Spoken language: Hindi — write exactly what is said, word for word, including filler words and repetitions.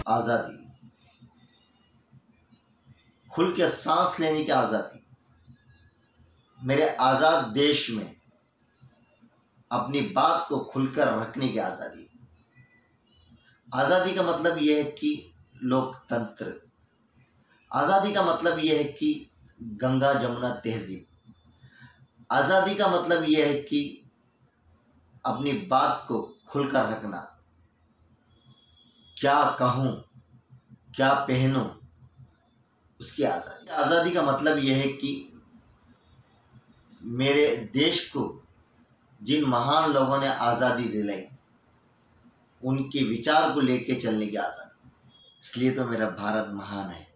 आज़ादी, खुल के सांस लेने की आज़ादी, मेरे आज़ाद देश में अपनी बात को खुलकर रखने की आज़ादी। आज़ादी का मतलब यह है कि लोकतंत्र, आज़ादी का मतलब यह है कि गंगा जमुना तहजीब, आज़ादी का मतलब यह है कि अपनी बात को खुलकर रखना, क्या कहूँ क्या पहनूं उसकी आज़ादी। आज़ादी का मतलब यह है कि मेरे देश को जिन महान लोगों ने आज़ादी दिलाई उनके विचार को लेकर चलने की आज़ादी। इसलिए तो मेरा भारत महान है।